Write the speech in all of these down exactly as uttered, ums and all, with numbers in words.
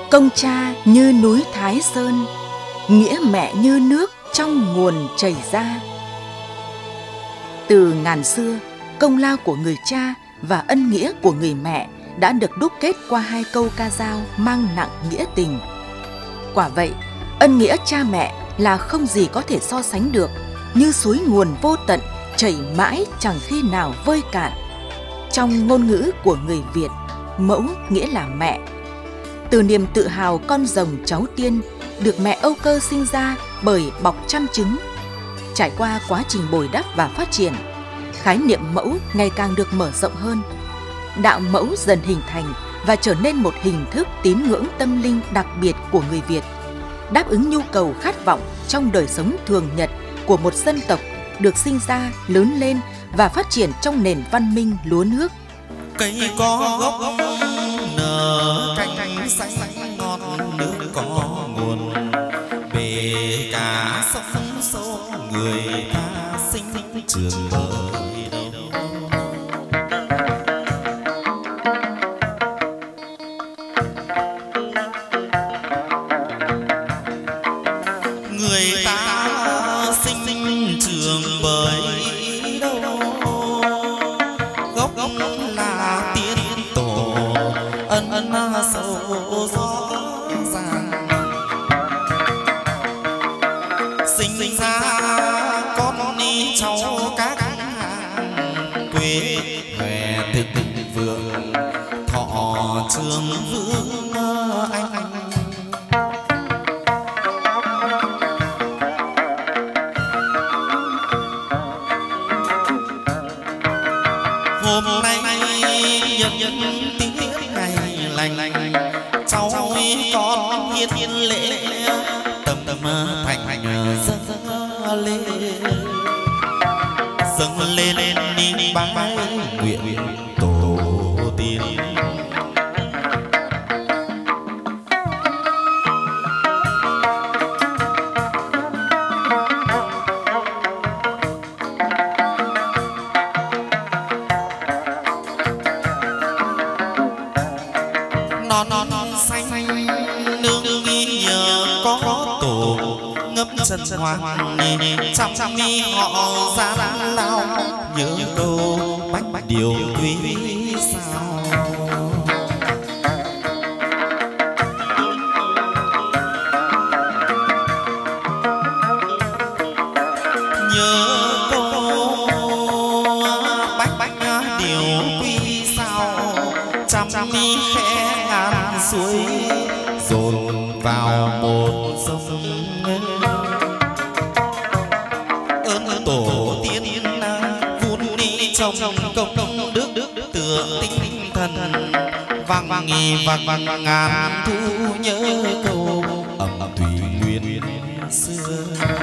Công cha như núi Thái Sơn, nghĩa mẹ như nước trong nguồn chảy ra. Từ ngàn xưa, công lao của người cha và ân nghĩa của người mẹ đã được đúc kết qua hai câu ca dao mang nặng nghĩa tình. Quả vậy, ân nghĩa cha mẹ là không gì có thể so sánh được, như suối nguồn vô tận chảy mãi chẳng khi nào vơi cạn. Trong ngôn ngữ của người Việt, mẫu nghĩa là mẹ. Từ niềm tự hào con rồng cháu tiên được mẹ Âu Cơ sinh ra bởi bọc trăm trứng. Trải qua quá trình bồi đắp và phát triển, khái niệm mẫu ngày càng được mở rộng hơn. Đạo mẫu dần hình thành và trở nên một hình thức tín ngưỡng tâm linh đặc biệt của người Việt, đáp ứng nhu cầu khát vọng trong đời sống thường nhật của một dân tộc được sinh ra, lớn lên và phát triển trong nền văn minh lúa nước. Cây có gốc nở cánh xanh ngọt, nước có nguồn, bể cá sông sâu, người ta sinh trường bơi đâu. Người ta sinh trường bơi đâu, gốc gốc là tiên tổ ân ân sâu rõ ràng. Sinh ra con đi cháu các hàng, quê về thịnh vượng, thọ trường vương anh anh. Hôm nay nhân nhân tiết ngày lành lành, cháu con hiến hiến lễ tầm tầm thành thành dâng lên dâng lên đi bái nguyện tổ tiên. Non non non xanh nương nghi nhờ có tổ, ngấp chân hoàng trăm trăm nghi họ ra lao, nhớ câu bách bách điều quý sao. Nhớ câu bách bách điều quý sao, trăm trăm nghi khẽ ngàn suối dồn vào một sông. Ơn tổ tiên vun đi trong công công đức đức tựa tinh thần, vang nghi vang vang ngàn thu nhớ câu ẩm thủy nguyên xưa.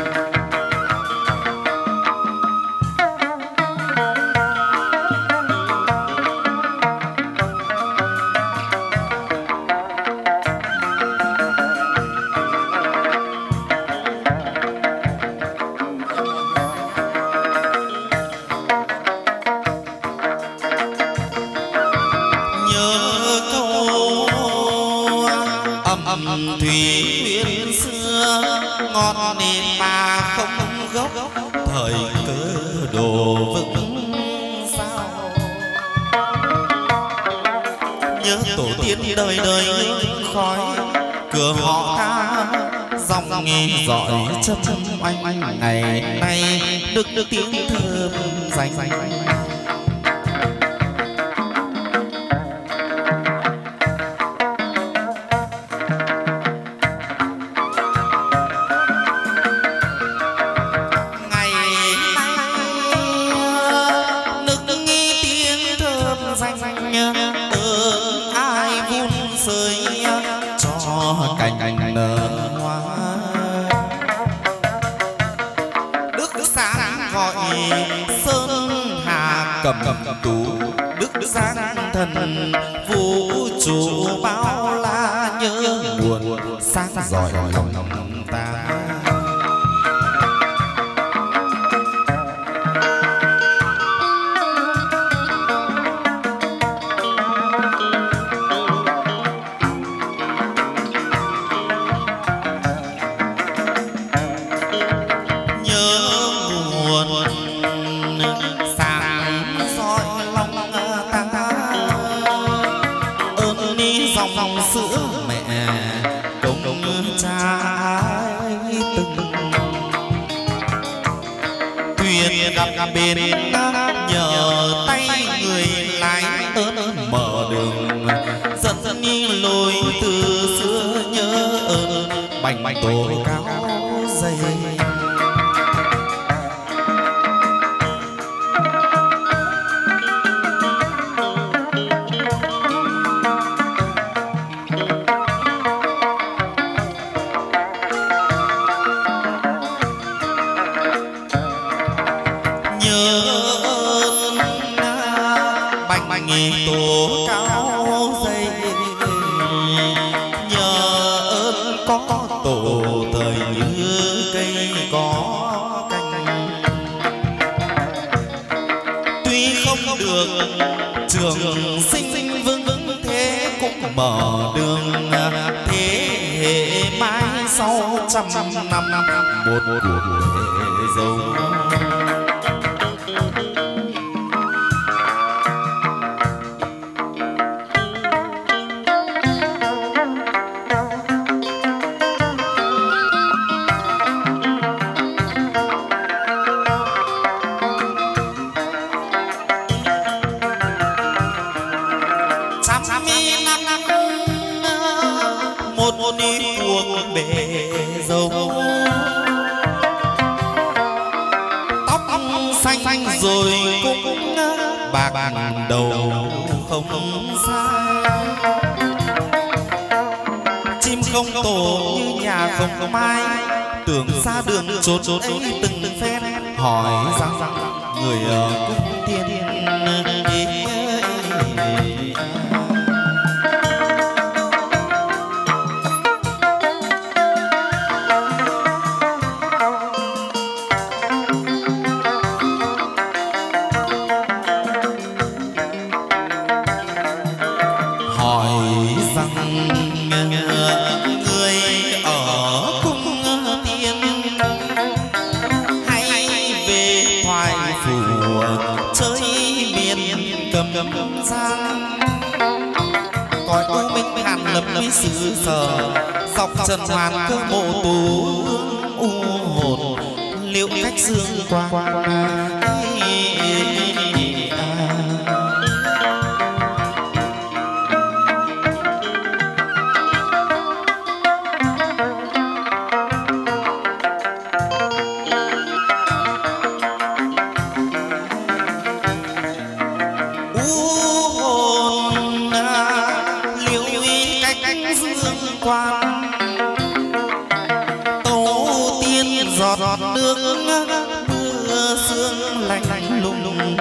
Ẩm thủy nguyên xưa ngọt nên mà không gốc, thời cơ đồ vững sao. Nhớ tổ tiên đời đời khói, cửa họ tha dòng nghe dọi châm anh anh ngày nay được được tiếng thơm danh. Cành cành nở hoa, đức sáng gọi sơn hà cầm cầm tú, đức sáng thần vũ trụ bao la, nhớ buồn sáng giỏi lòng lòng ta. dòng sữa mẹ công cha từng thuyền gặp bên nhờ tay người lái ơn mở đường dẫn dẫn lối từ xưa nhớ ơn bành bành tổ cao dày. Tổ cao dây nhờ ơn có tổ thời như cây có cành, tuy không được trường sinh vững vững thế cũng mở đường thế hệ mãi sau trăm năm một cuộc hệ dấu. Một đi cuộc bể dâu tóc xanh rồi cũng bạc đầu không xa, chim không tổ như nhà không mai, tưởng xa đường trốn trốn ấy từng phen hỏi rằng người ở cung thiên cõi u minh hàn lập với xứ sở dọc trần hoàn cơ mộ tù u hồn liệu cách dương quang. Tổ tiên giọt nước mưa sương lạnh lùng,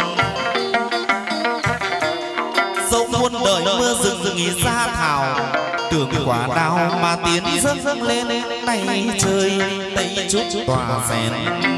dẫu muôn đời mưa rừng rừng ra thảo, tưởng quả đào mà tiến dâng dâng lên tay trời tây chút tỏa rèn.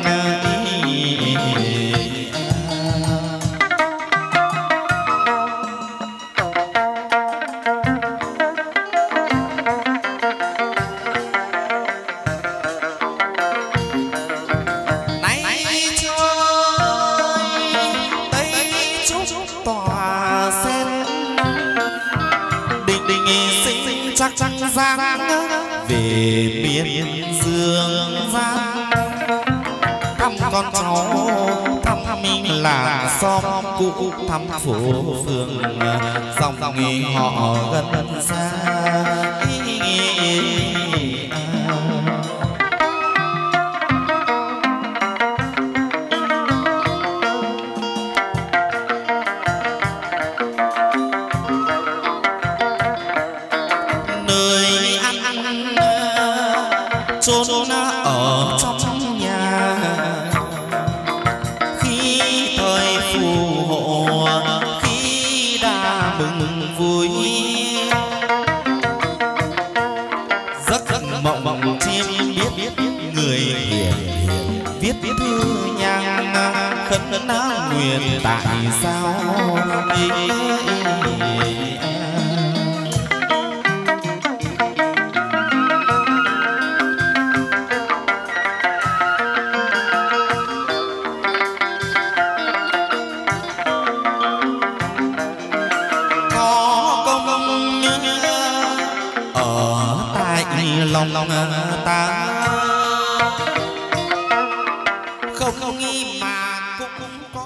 Chắc chắc giang về miền dương gian thăm con cháu thăm mình là xóm cũ thăm phố phường dòng dòng họ gần xa. Chốn ở trong nhà khi thời phù hộ, khi đã mừng vui giấc giấc mộng mộng chim biết biết người hiền viết viết thư nhang khấn nguyện tại sao lòng lòng ta không nghi mà cũng cũng có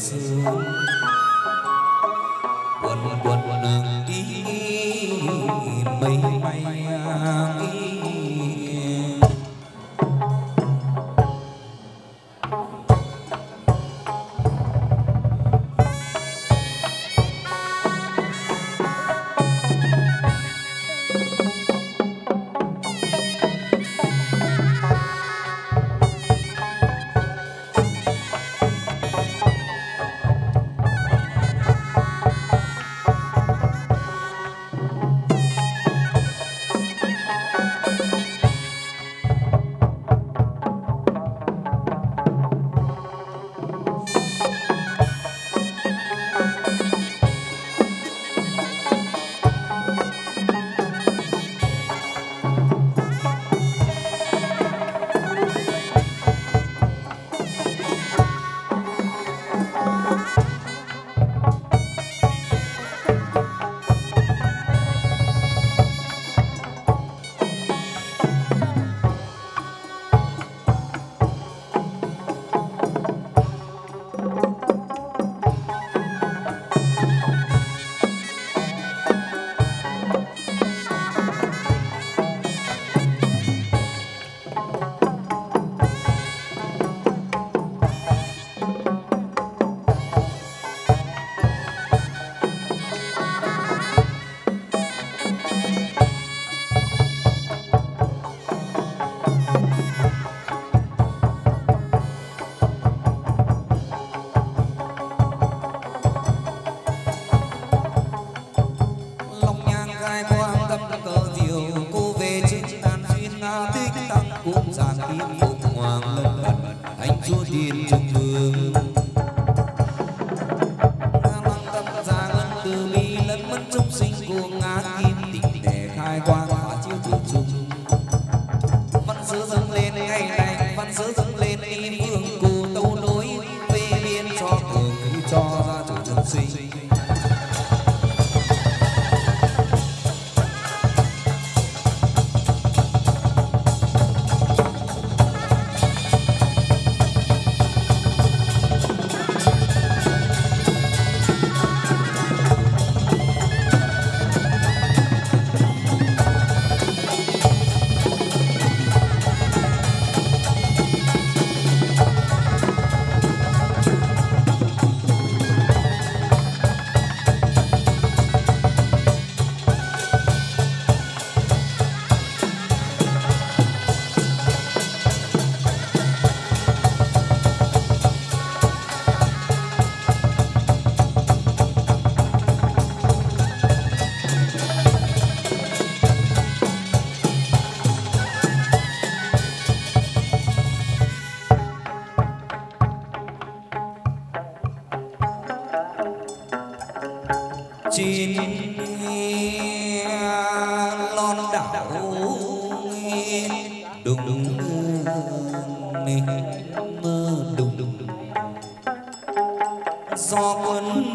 sương quần quần đi mây mây trên lon đảo đùng đùng đùng đùng do quân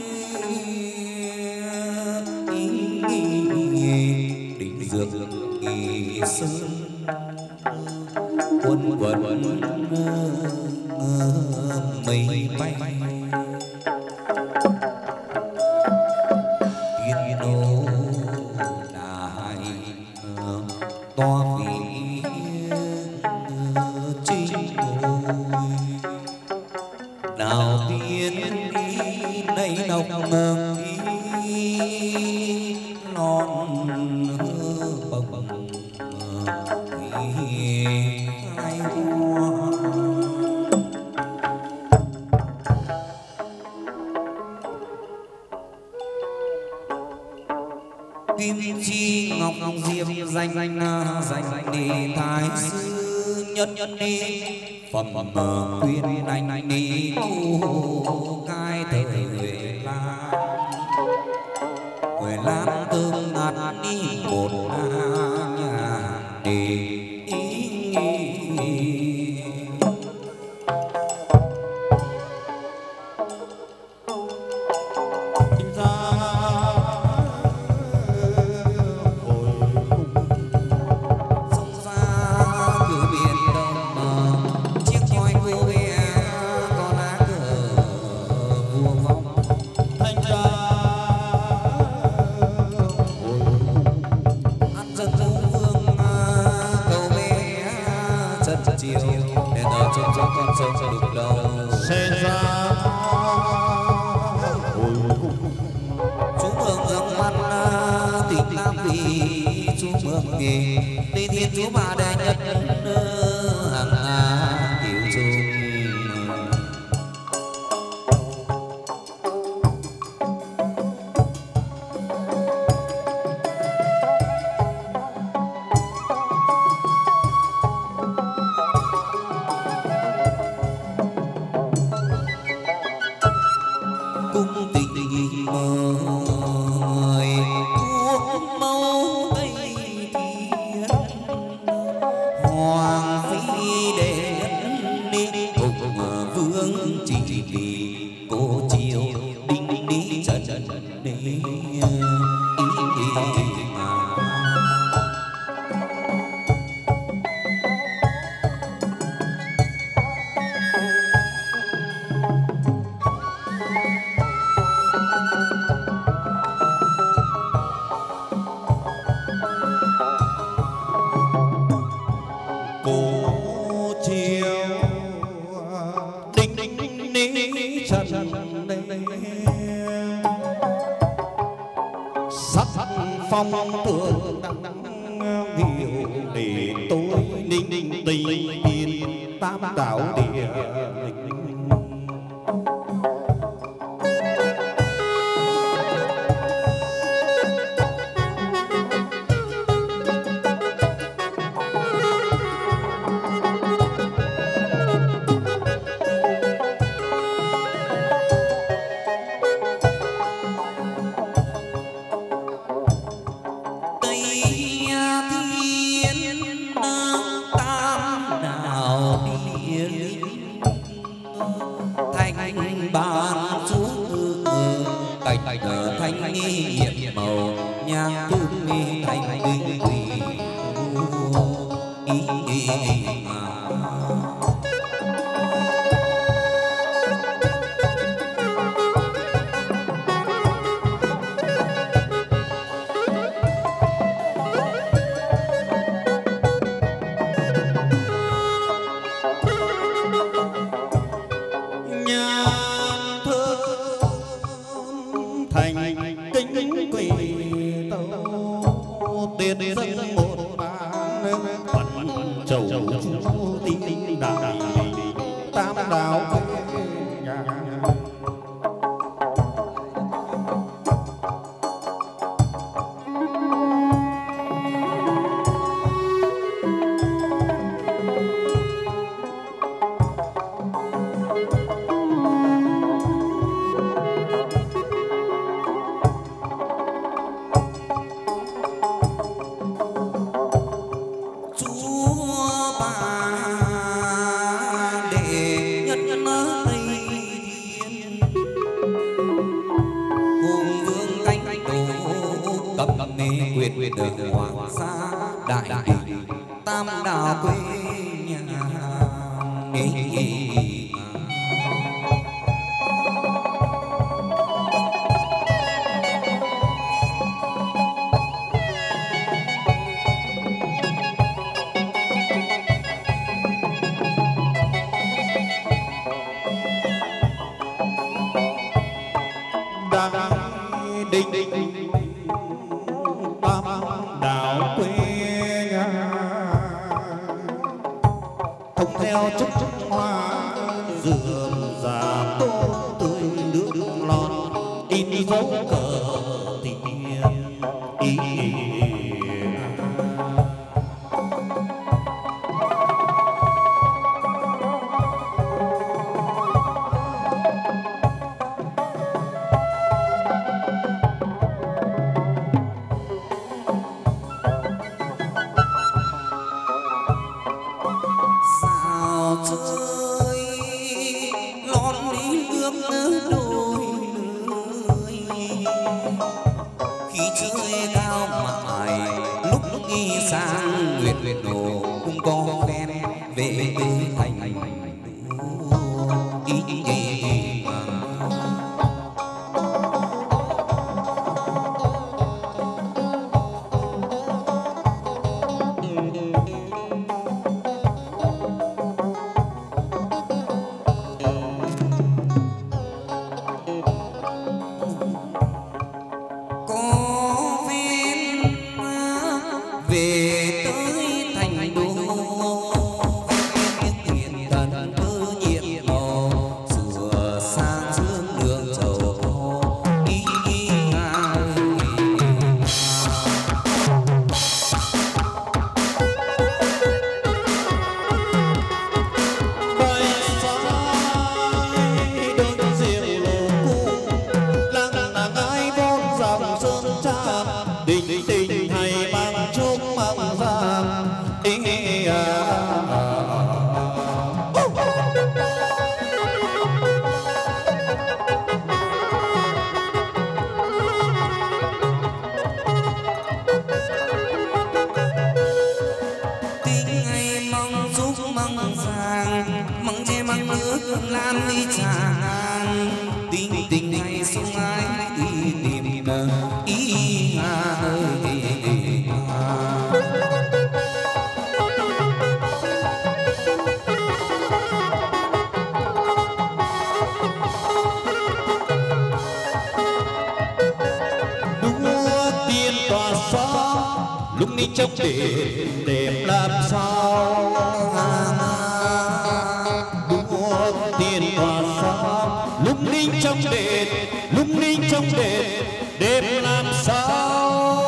định dược kỳ sơn quân quần mây bay to vì chính nào tiên đi nay nồng nồng non bồng bồng hai hoa kim chi ngọc ngọc diệp danh danh danh đi thái sư nhân nhân đi phẩm phẩm quyên anh đi tu cai thời huệ lan huệ lan tương ngạt đi một nhà đi nghề tây thiên chúa bà đại nhất hàng hà tiểu dung cung tình mời quốc mẫu tây thiên hoàng phi đệ nhất đi cùng vương chỉ vì cô chiều đinh đi trần đi ý mà phong tường hiểu để tôi ninh ninh tây biên tam đảo địa về ngả ngang tình tình hay sung ái đi tìm ý nga ơi. Đua tiên tỏa sáng lúc ní trong để đẹp làm sao. Đua tiên tỏa sáng lúc ní trong đền lúc ní trong đền đẹp làm sao.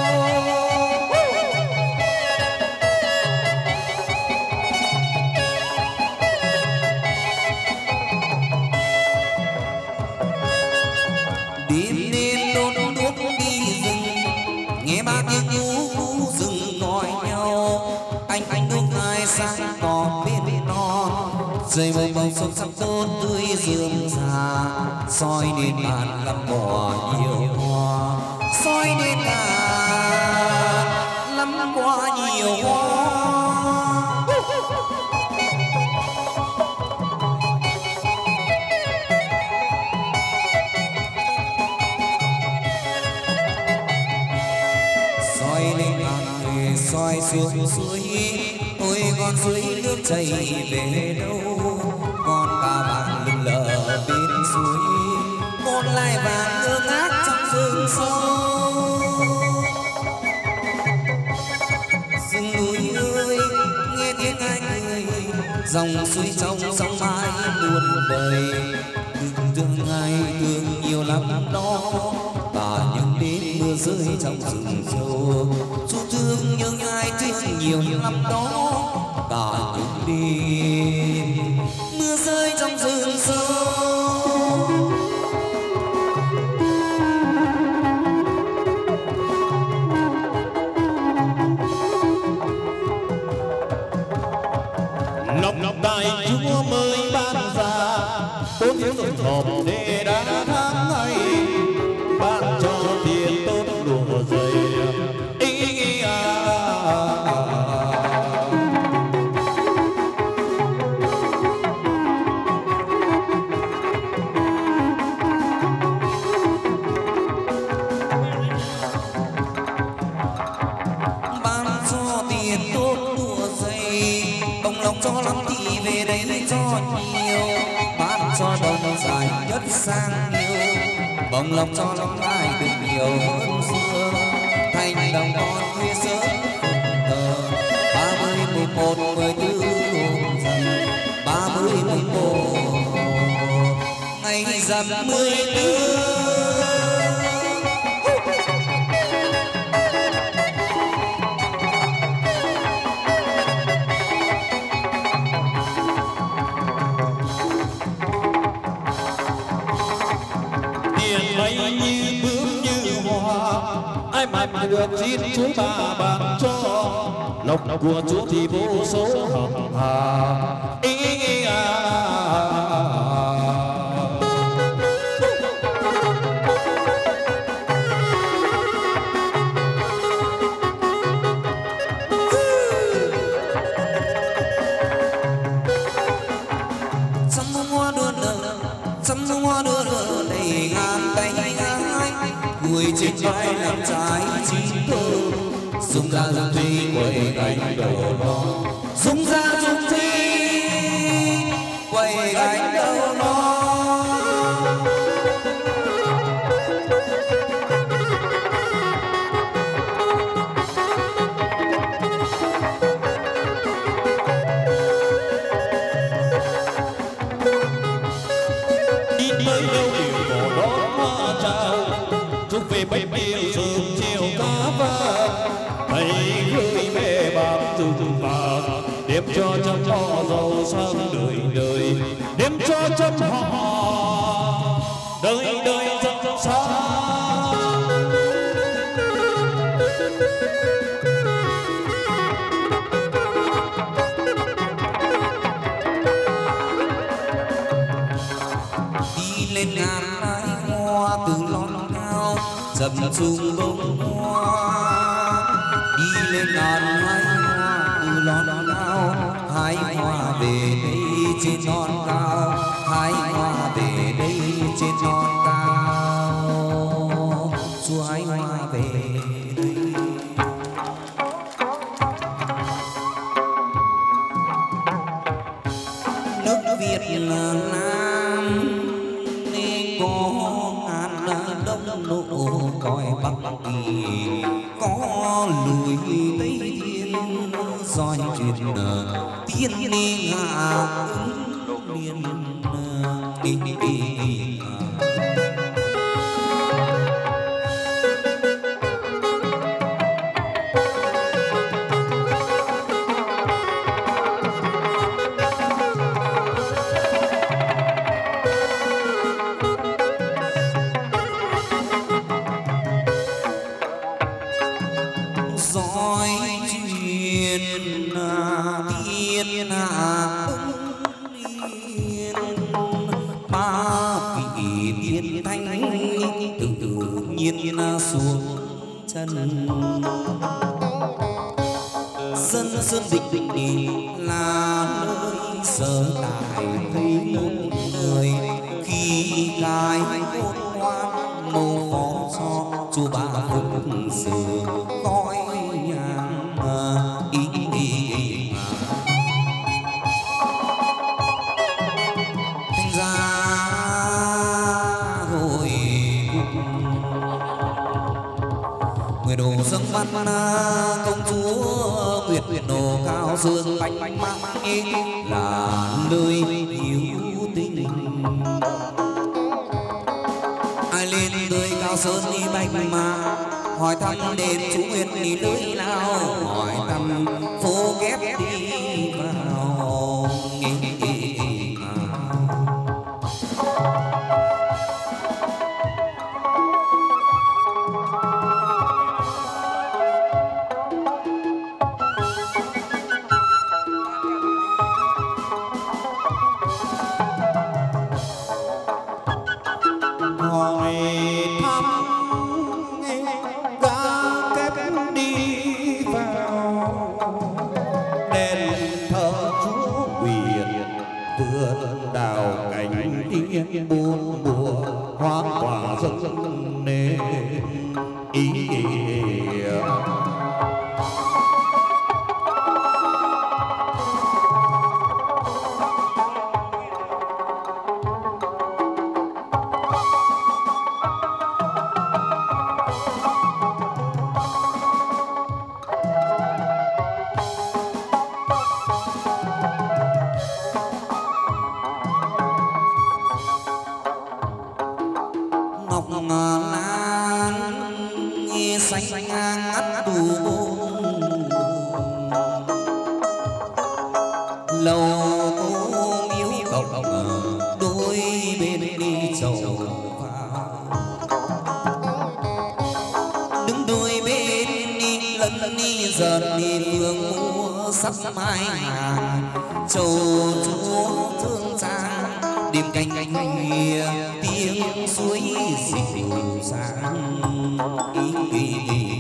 Đêm đêm đôn đuốc đi rừng nghe ba tiếng nhú rừng gọi nhau. Anh anh nước ai sang còn bên non rơi mây màu xuân sắc tốt tươi rương già soi đến bàn làm bỏ nhiều hoa soi đến bàn lắm qua nhiều hoa. Soi lên bàn người soi xuống suối ôi con suối nước chảy về đâu. Con ca vàng lừng lờ bên suối con lai vàng ngơ ngác trong rừng sâu. Rừng núi ơi nghe tiếng ai cười dòng suối trong sông mãi buồn bời. Đừng thương ai thương nhiều lắm đó cả những đêm mưa rơi trong rừng sâu. Dù thương nhớ ai thương nhiều lắm đó cả những đêm mưa rơi trong rừng sâu. Lộc lộc đại chúa mới ban ra bốn thiếu rồi hộp để đã tháng ngày ban cho tiền tốt đùa dày ý ý à. Cho lắm thì về đây cho nhiều bán cho đồng dài nhất sang nhiều bồng lòng cho lắm ai được nhiều hơn xưa thành đồng con khuya sớm tờ ba mươi mười một mười tư dần ba mươi mười một ngày dằm mười tư. Như bướm như hoa ai mà được chín chúa ta ban cho lộc của chúa thì vô số hồng hà ý, ý, ý, à. Trăm hoa đua nở trăm hoa đua nở đầy ngàn tay người trên vai làm trái chín thơ dùng ra dùng thi quay gánh đầu nó dùng ra dùng thi quay gánh đầu nó. Đi tới đâu đều bỏ đón hoa trao chúc về bếp yêu sớm chiều cá vàng thầy gửi mẹ bạc từng vàng đêm cho trăm họ giàu sang đời đời đêm cho trăm họ đời đời rất xa. Đi lên ngàn mái hoa từ lon cao dầm xuống bông hoa đi lên ngàn mái hoa từ lon cao hái hoa về đây trên non cao hái hoa về đây trên non cao, chúa hái hoa về đây. Nước Việt Nam nên có ngàn đông nộ cõi Bắc Kỳ, có lùi Tây Thiên dõi truyền tiên ni hạ miền đi đi. Xuống chân dân dân định định là nơi sở tại thấy một người khi gái hôn ngoan màu phó cho chú bà phục sự gói nhang ý ý thành ra rồi người đồ dâng văn công chúa nguyệt nguyệt đồ cao dương bánh bánh mang là nơi yêu tình. Ai lên nơi cao sơn đi bánh mà hỏi thăm đền chú nguyệt đi nơi nào, hỏi thăm phố ghép đi vào nghỉ buồn mùa hoa quả dâng nề ý sắp mai hàng châu chúa thương trang đêm canh canh kia tiếng suối dịu dàng ý, ý, ý.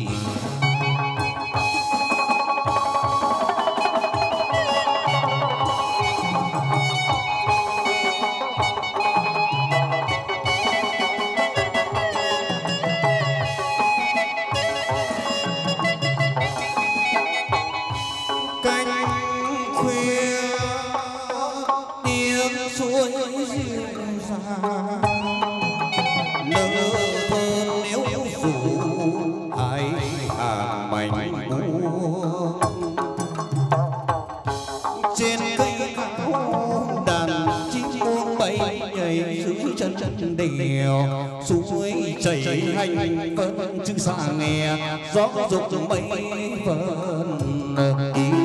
Đèo suối chảy hành vân chữ xa nghe gió dục mấy vần ý.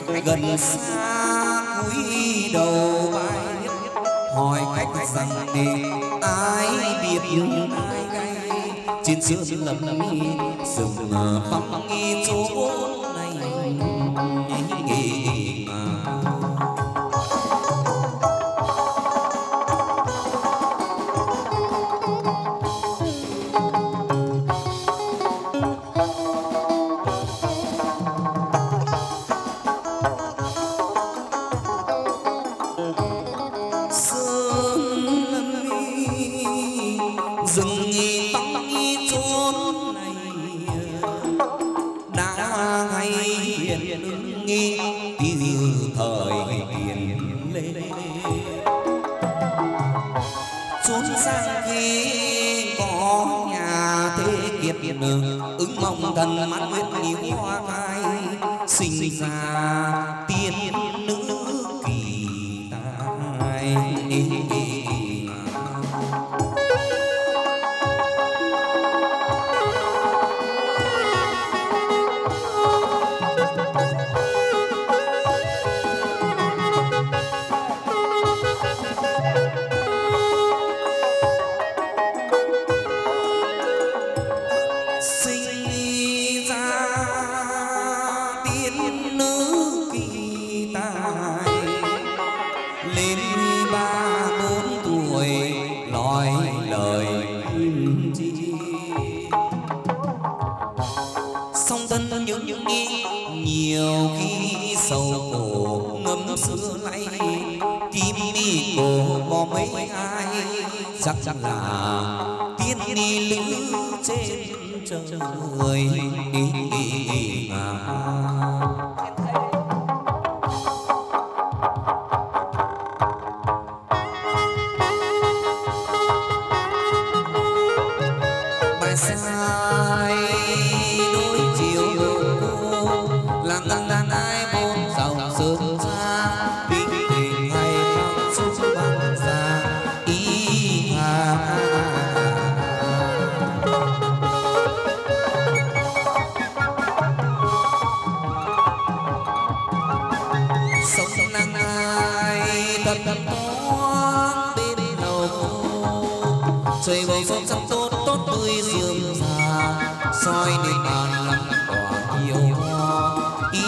gần xa cúi đầu bái hỏi cách rằng đi ai biết ai gay trên sơn lâm rừng vắng nghi chỗ này ứng mong thần mắt quyết nhiều hoa khai sinh ra tiên nữ kỳ tài nhiều khi sầu khổ ngấm xưa nay kim đi cổ có mấy ai chắc chắn là tiên đi lữ trên trời bài sai đôi chiều là ngân ngân ai bốn dòng sương xa bình tình hay phong xúc băng ra ý hà sống năng ai thật thật toán bên đầu trời bầu sông sông tốt tốt tươi sương xa soi nên bàn lắm quả nhiều ý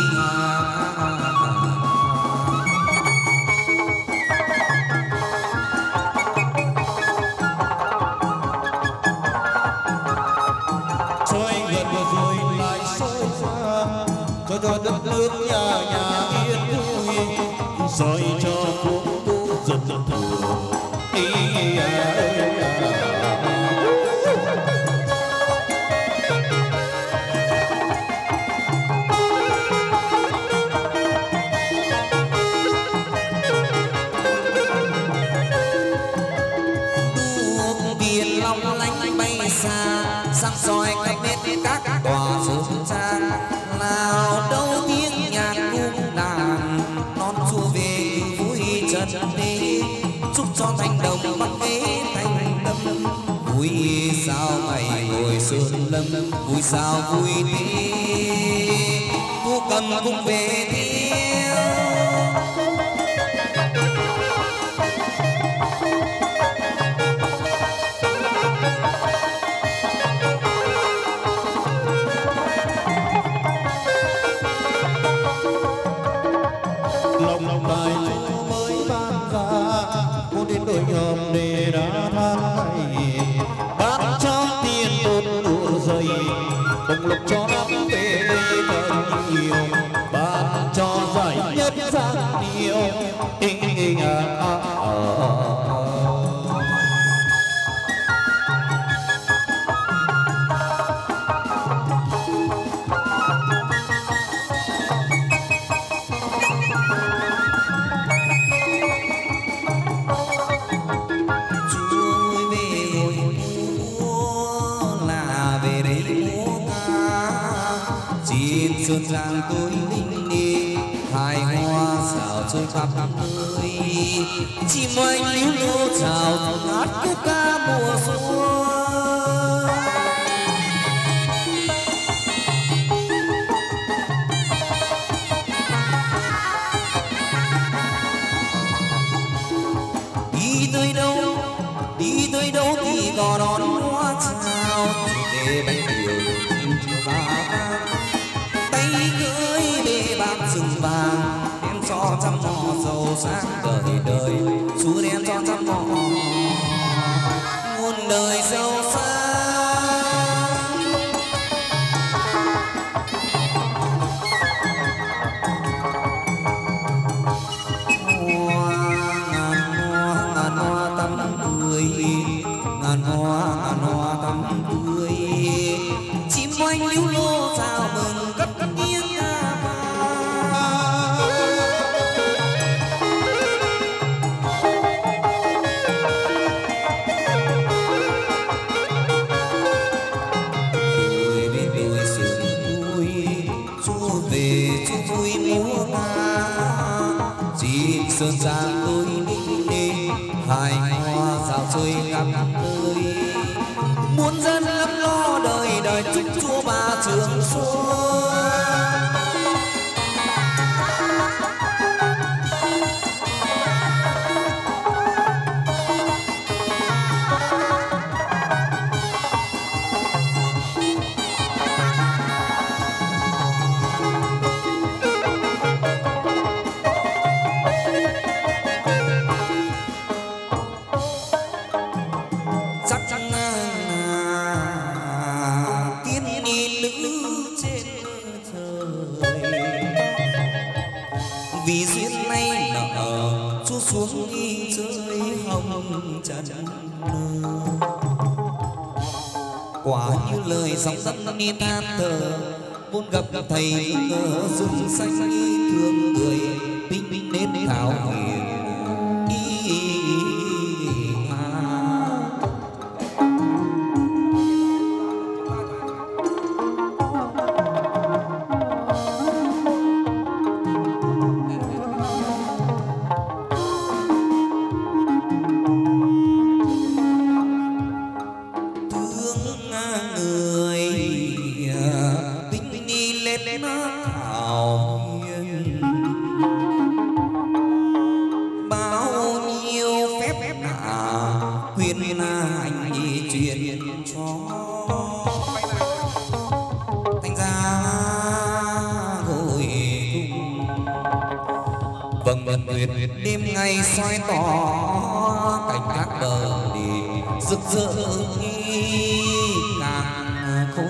xoay gần rồi lại xoay xa cho cho đất nước nhà nhà yên vui soi cho quốc tu dân dân thường ý sang soi cách biết các tòa sớm xa nào đâu tiếng nhạc cung đàn non xua về vui chân đi chúc cho thành đồng bắt kế thành tâm vui sao ngày ngồi sơn lâm vui sao vui thế thu cầm cung về theo lòng bài chú mới ban ra cô đến đội nhòm để đã thay ban cho tiền tốt đủ dày bồng lộc cho năm về đây thật nhiều ban cho giải nhất rất nhiều tình tình à à à sơn giang tôi linh đi hai hoa xào trôi khắp nơi chim anh líu lô chào hát khúc ca mùa xuân cho đón hoa sao để bánh điều và tay cưới bê bạc rừng vàng đem cho trăm mò giàu sang đời đời chúa đem cho trăm mò muôn đời giàu sang. Ngàn hoa ngàn hoa tắm tươi chim oanh liễu lô chào mừng cất tiếng ca vang. Vui bên đồi sườn vui chúa về chúa vui múa ca chim sơn giang tôi đi hai hoa dạo chơi ngắm tươi muôn dân lắm lo đời đời chúc chúa ba trường xuân. Vì duyên nay nợ chúa xuống đi chơi hồng trần quả như lời sóng dân đi than thở vốn gặp gặp thầy ở rừng xanh thương người tinh tinh đến thảo hiền đêm ngày soi tỏ cảnh các bờ đi rực rỡ càng khôn.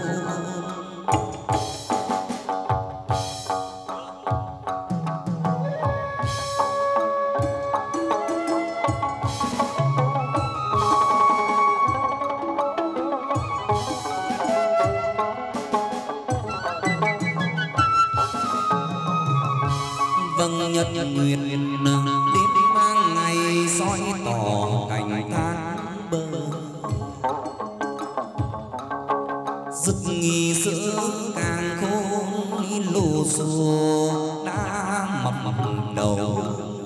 Vâng nhật nhật nguyện đêm mang ngày soi tỏ cảnh than bờ rực nghi giữa càng khôn lô xô đã mập mập đầu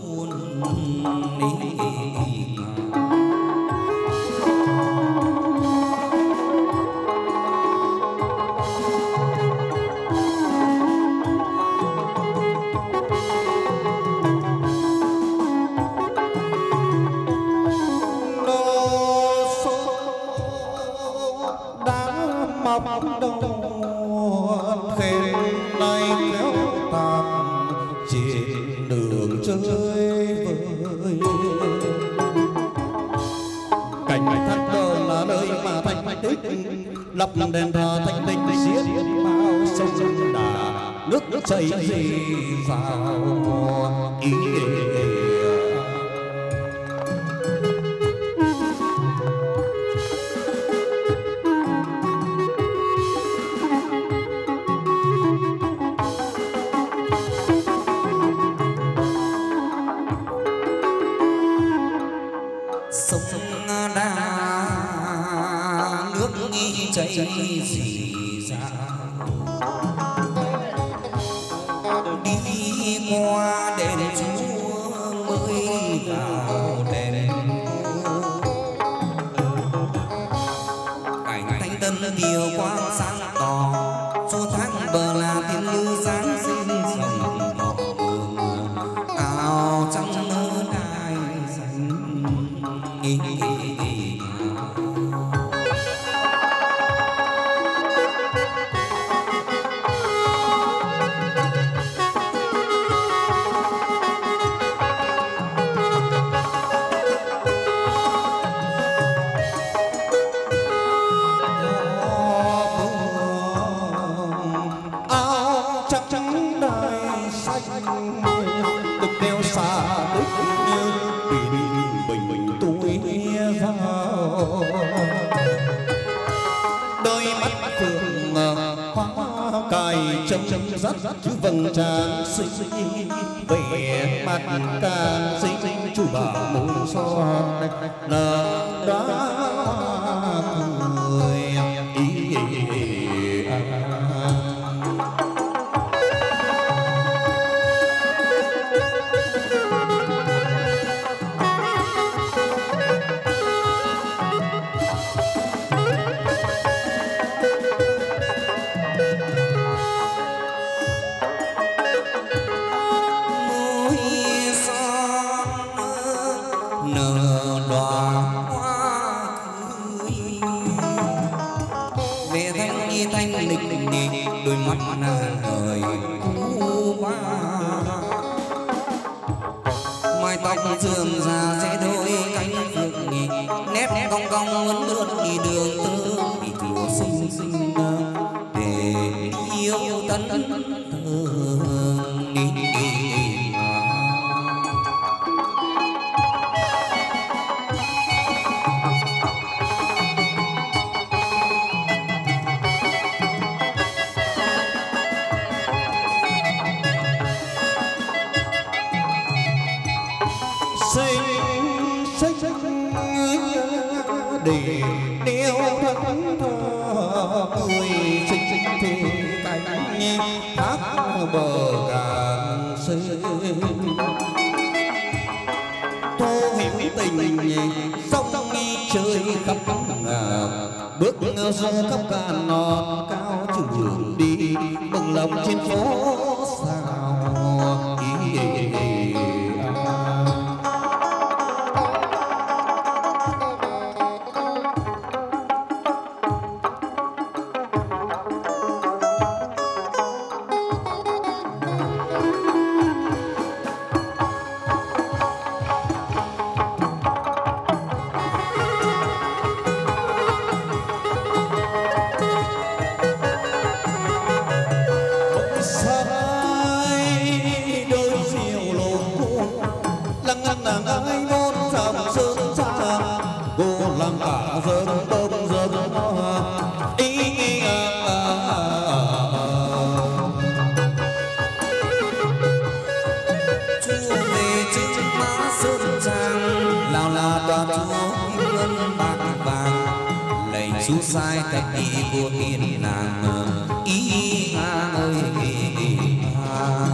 mọc đông khen nay kéo tàn trên đường chơi vơi cảnh thác đờ là nơi mà thanh tích lập đền thờ thanh tinh xiết bao sông đà nước nước chảy dì vào ý nghĩa. Sông đà nước nghi chảy dì dào đi qua đền chúa mới vào đền cảnh thanh tân nhiều quang sáng tỏ cho tháng bờ là thiên như giáng sinh dòng họ áo trắng mơ đài dành ý, ý, ý, ý. xa tích bình bình tôi vào đôi mắt phượng hoa cài chấm chấm rắt chữ vầng trán xinh vẻ mặt càng xinh chú bảo môi son nở đóa cười ý, ý, ý, à. đôi mắt nàng người u ba mái tóc dương già dễ đôi cánh phượng nhị nét cong cong uốn lượn đi đường tơ bị lúa xinh xinh để yêu tân thương đi để đeo thân thơ người xinh xinh thì cánh thác bờ cạn sơn tô hiểu tình sông đi chơi khắp ngàn bước du khắp cạn ngọt cao trường đi mừng lòng trên phố sao ý, ý, ý, ý. chú sai cách đi của thiên nàng ý a ơi a.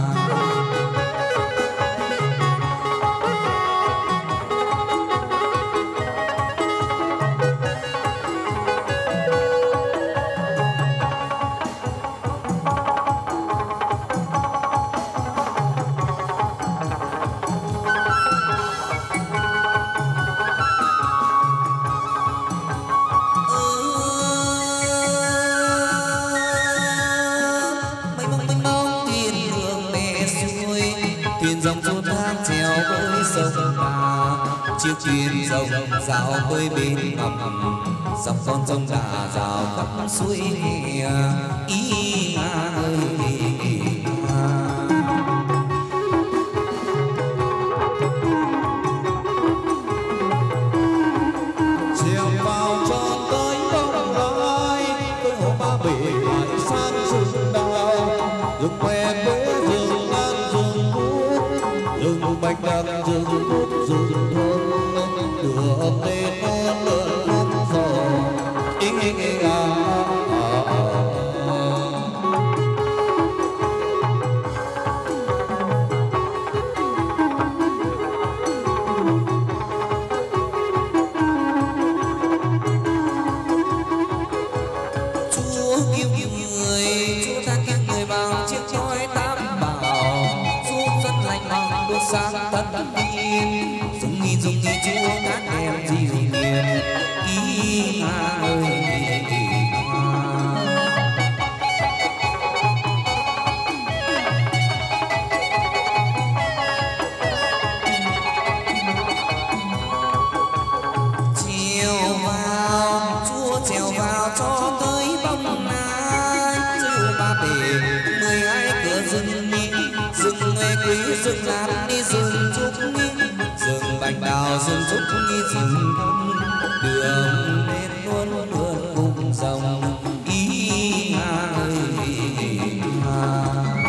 Dòng suốt thác treo với sông Đà, chiếc thuyền rồng rào với bên ngọc, dọc con sông Đà rào khắp suối hè ý a ơi a. Trèo vào tròn tới bông lai, tôi hồ ba bể lại sang rừng đào, rừng que quế rừng lan rừng rừng bạch đằng rừng cút rừng thôn được lên muôn lượn muôn giò ý ý à. Chúa kêu kêu người, Chúa tha các người vào chiếc chói tám bảo, giúp dân lành lòng đốt sáng tân tiên, dùng nghi dùng nghi Chúa thác em dịu hiền ý a ơi a. Trèo vào Chúa trèo vào cho tới bông nai, rượu ba bể mười hai cửa rừng rừng người quý rừng làm đi rừng xuân trúc nghi rừng đường lên luôn luôn cùng dòng ý hà ơi hà.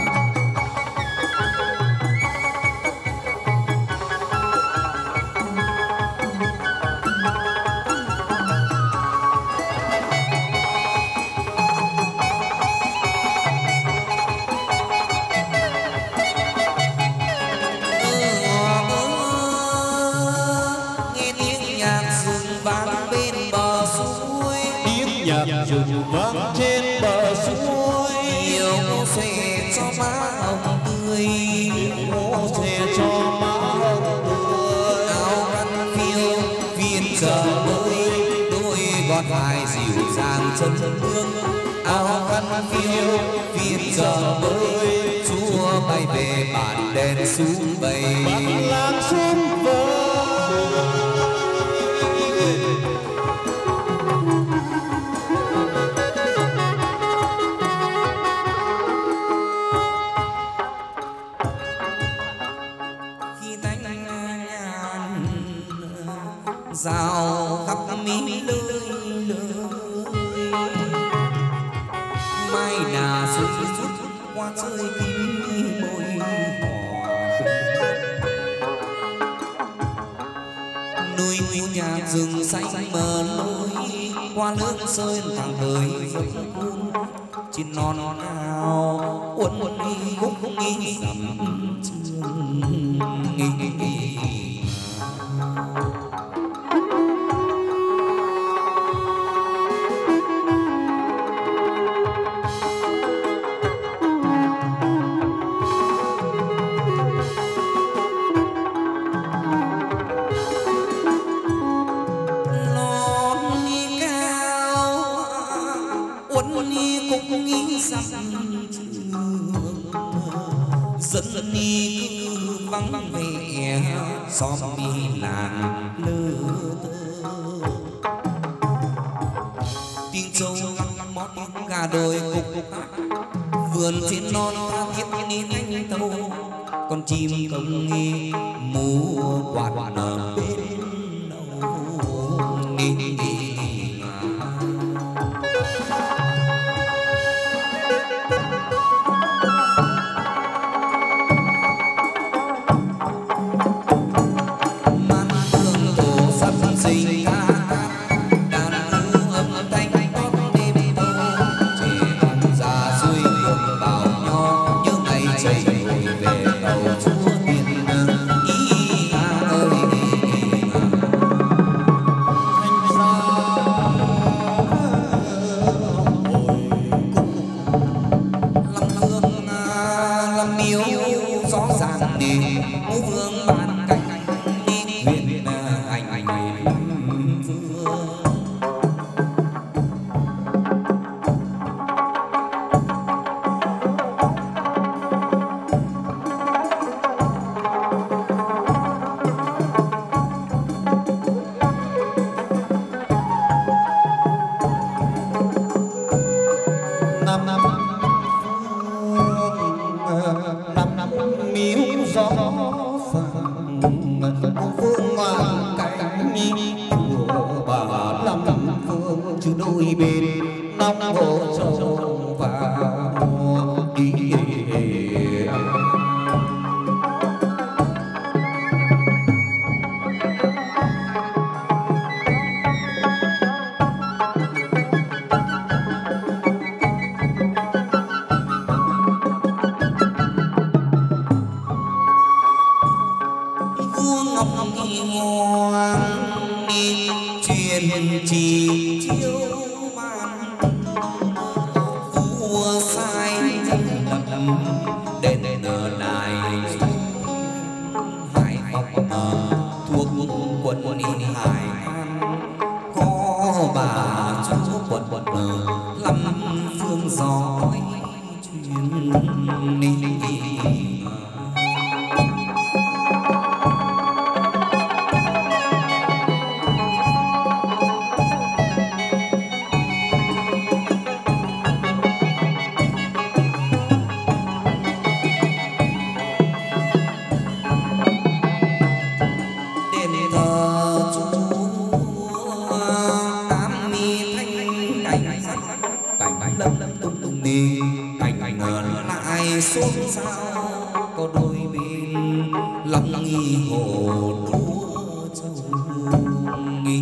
rừng vang trên bờ suối, yêu xòe cho má hồng tươi, yêu xòe cho má hồng tươi. áo khăn phiêu viên chờ mới, đôi gót vai dịu dàng chân hương. Áo khăn phiêu viên chờ mới, chúa bay về bản đèn xuống bầy, bản làng xuống vơi. rào khắp mí lơi lơi, mai nà xuân rút qua rơi kim môi núi nhà rừng xanh mờ lối, qua nước sơn thẳng đời dốc cuốn trên non ao uốn uốn đi khúc khúc đi dặm trường nghi. Dân đi cứ vắng vẻ xóm mi làng lơ tơ, tiếng trâu găm mót tiếng gà đồi cục cục vườn trên non ta thiết nên anh tâu, con chim công nghe mùa quạt nở bên đầu đi đi đi. Thờ xôn xao có đôi bên lòng nghi hồ đua châu nghi.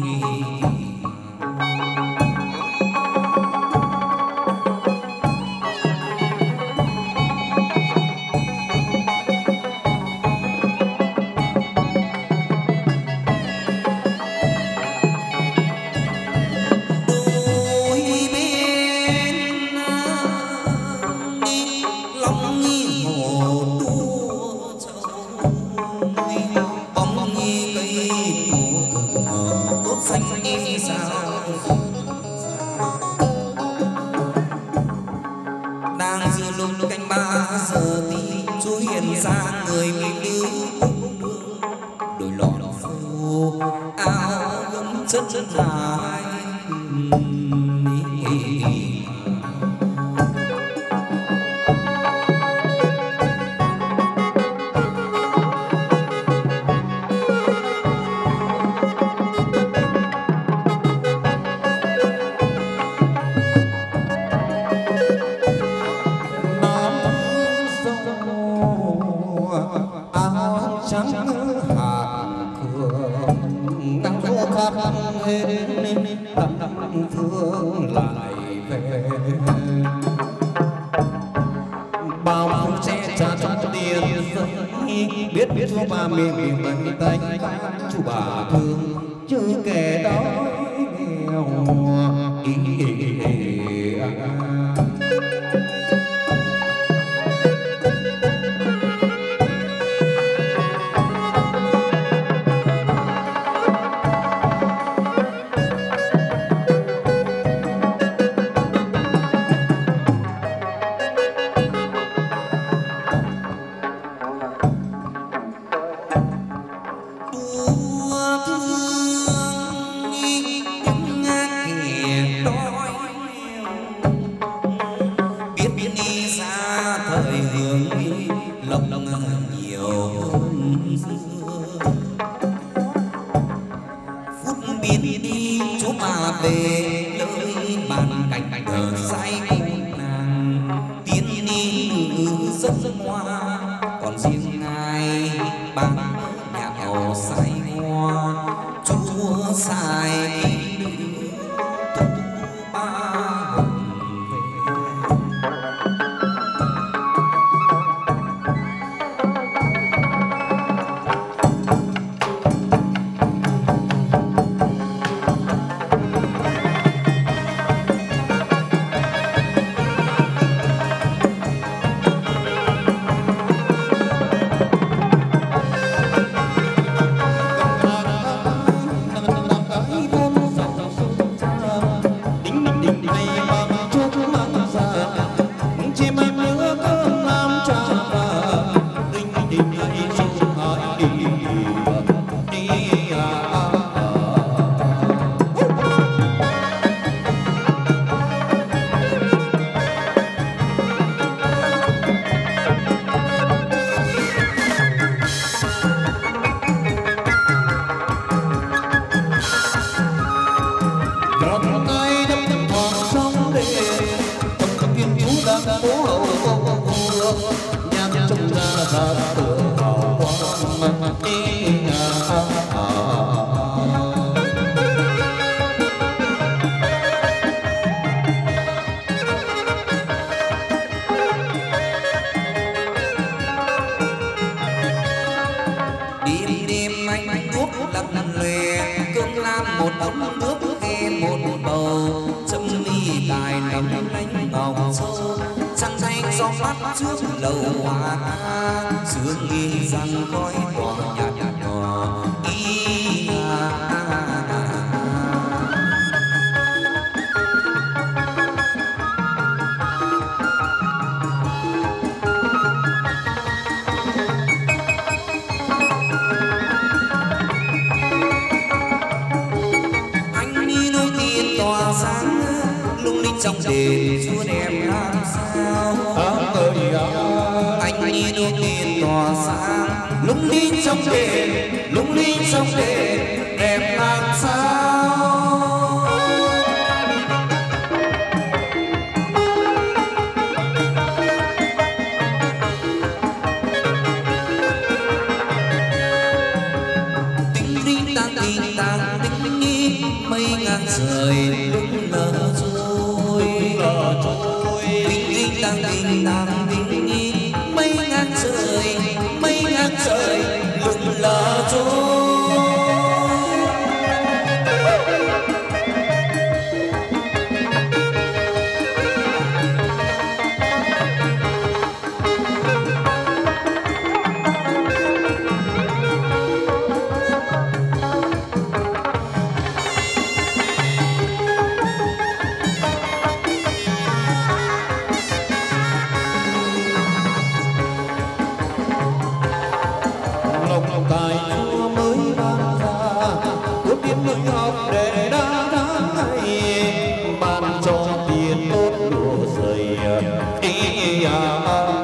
ngọc tài chúa mới ban ra, cốt tiên người học để đa thái, ban cho tiền tốt lụa dày ý à.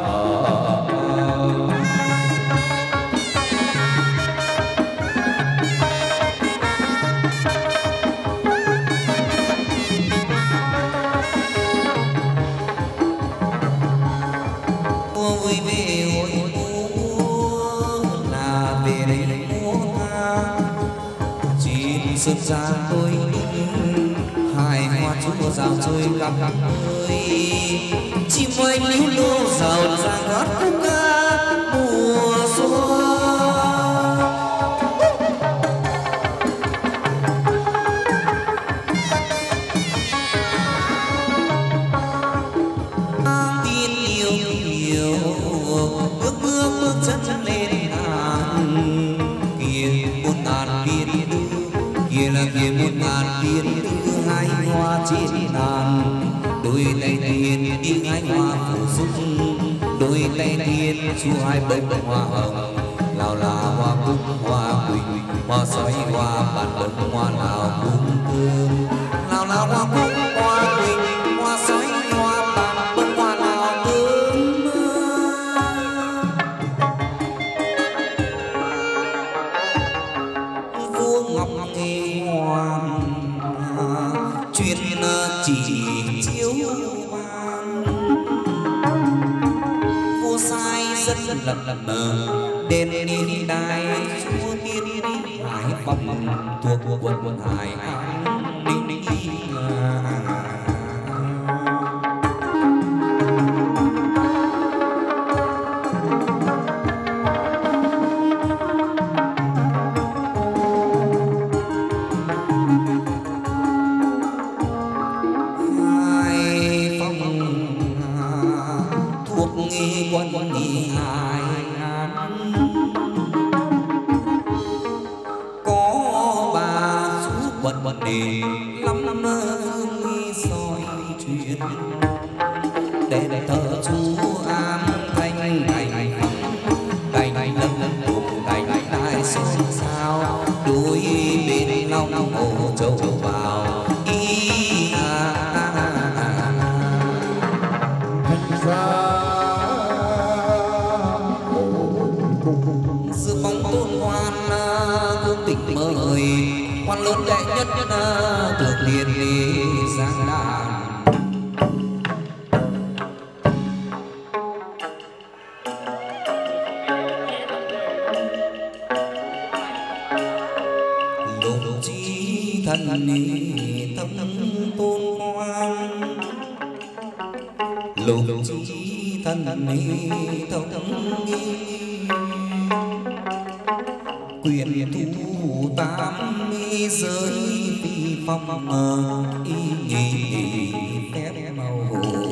Sơn ra tôi hai hoa chúa rào chơi gặp ơi, chim ơi líu lô rào ràng hát khúc ca mùa xuân. Tin yêu nhiều bước bước bước chân lên ngàn kia muôn ngàn kia kia là kia muôn ngàn tiên đưa hai hoa trên ngàn, đôi tay tiên đi hai hoa phủ dung, đôi tay tiên chu hai bông hoa hồng, nào là hoa cúc hoa quỳnh, hoa xoáy hoa bàn bông hoa nào cũng thơm, nào là hoa cúc hoa quỳnh, hoa xoáy hoa bàn bông hoa nào thơm. Vua ngọc nghề hoàng chuyên chỉ chiếu ban, vua sai dân lần lần đền đi đài chúa tiên hải phòng thuộc quận Hải An Ninh. Quân nghỉ Hải An có bà chú quận quận đề lắm năm hương soi truyền đền thờ chú Am Thanh Thành Thành lâm lâm cùng Thành đại xôn xao, đôi bên long hồ châu vào ý à. Thành ra sự bóng tôn quan vương tịch mời quan lớn đại nhất thượng liền đi giang đàn. Lục chí thần ni tâm tôn quan, lục chí thần ni tâm quyền thu tám giới phi phong y nghỉ phép màu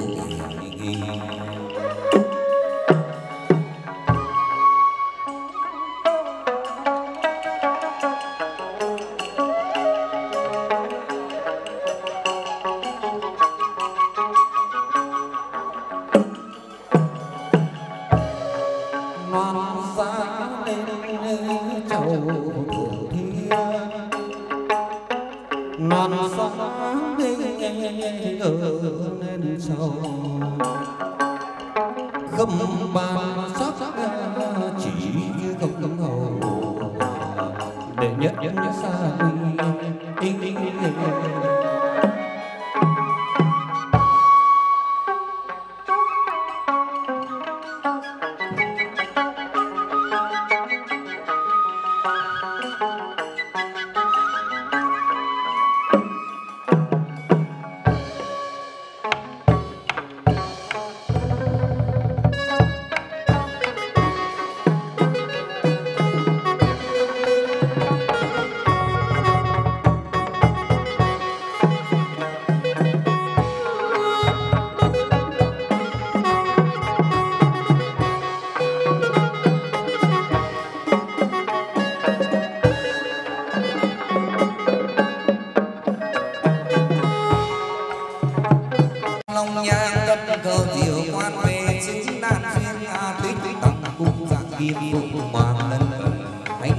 non sáng ở lên sầu gấm bàn sắc chỉ không hầu để nhất nhất xa đi.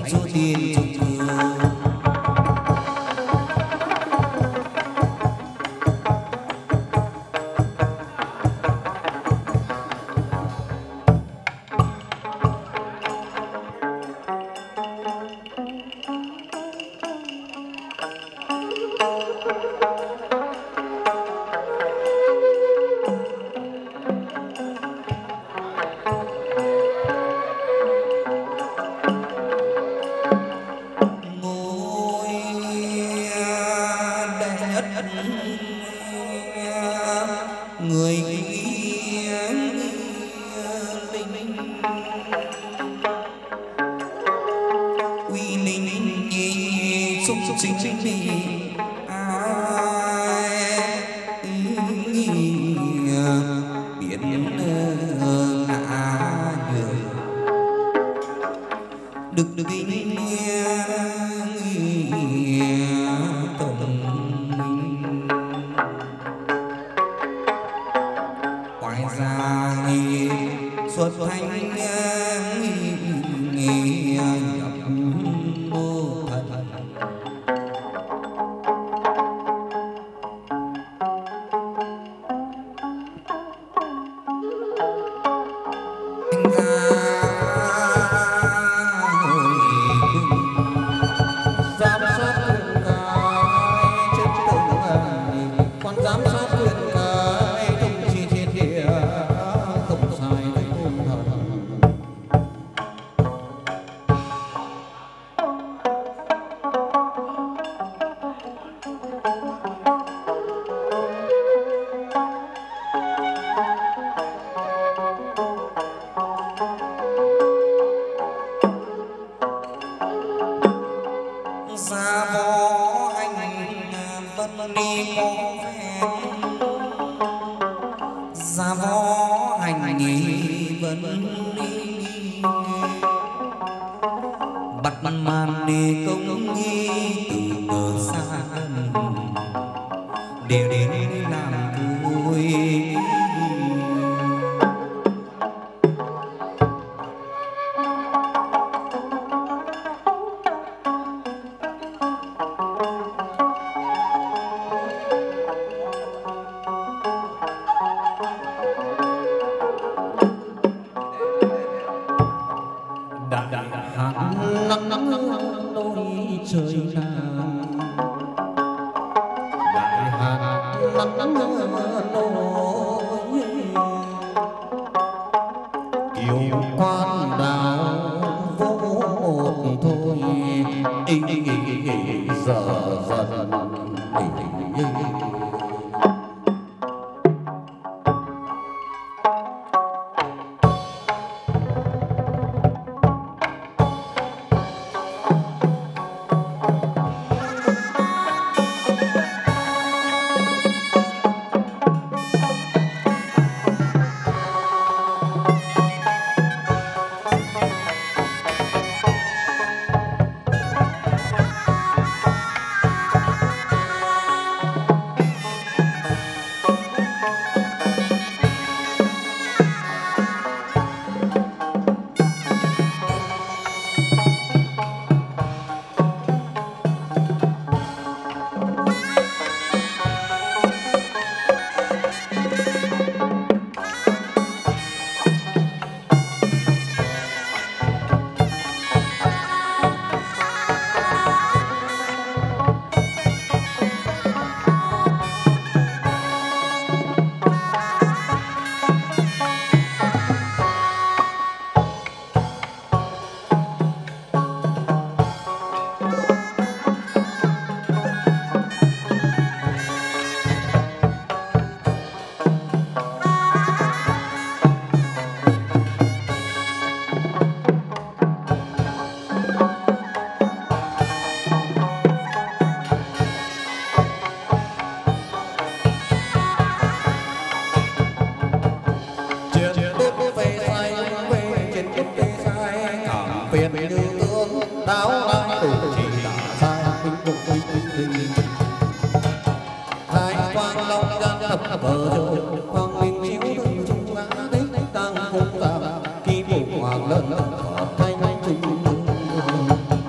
chúa tiên chung lớn thanh trung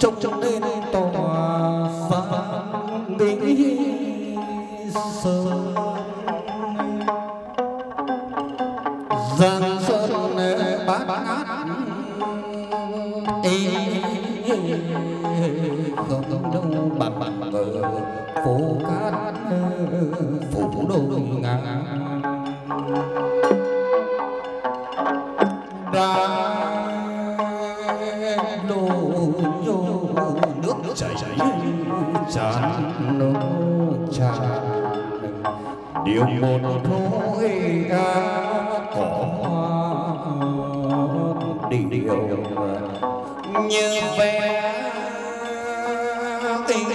trông lên tòa sáng đi sơn giang sơn bát ngát không đâu bằng bằng vợ phố cát phủ đôi ngang ra đổ vô nước chảy tràn nó tràn điều một thôi có điều như vẻ tình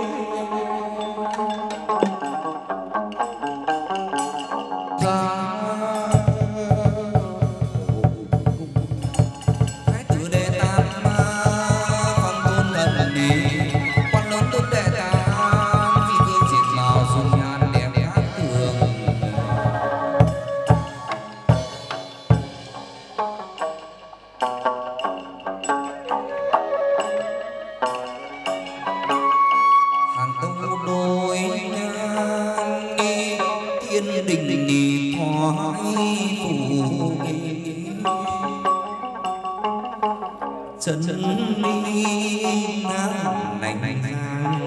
chân đi ngang nành ngang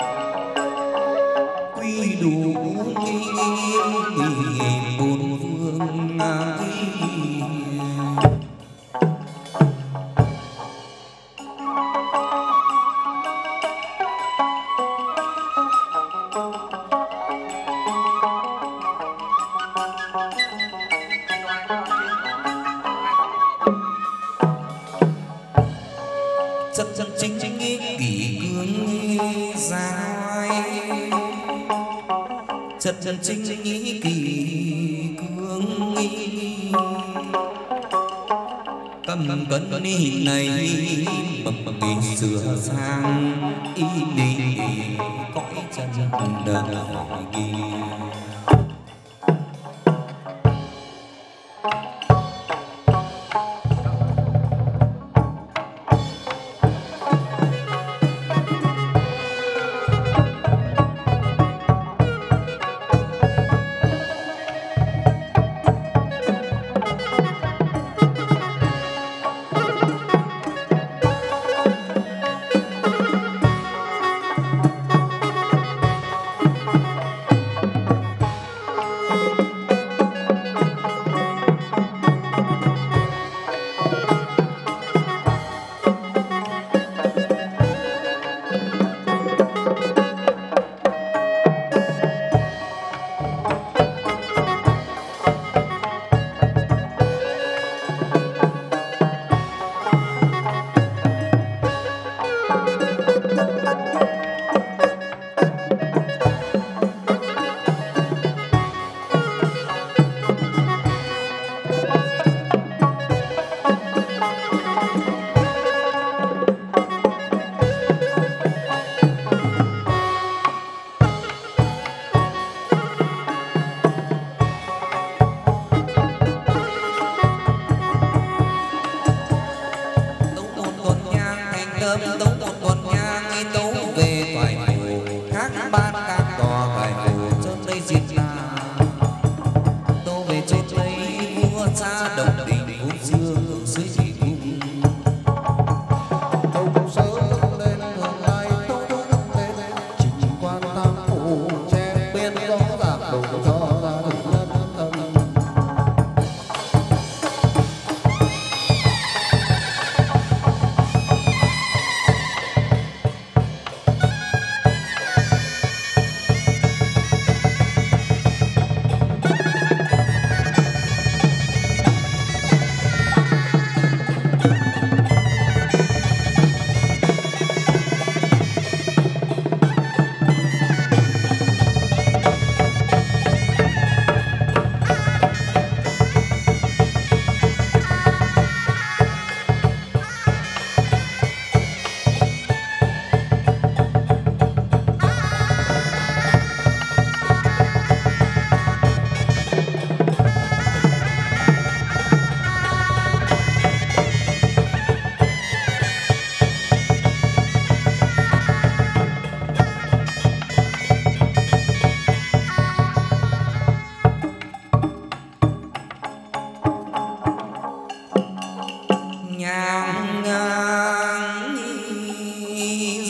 quy đủ bốn phương chân chân chính chính kỷ cương dài chân chân chính chính kỷ cương cầm cân đi này mầm mầm đi sửa sang y đi cõi chân đời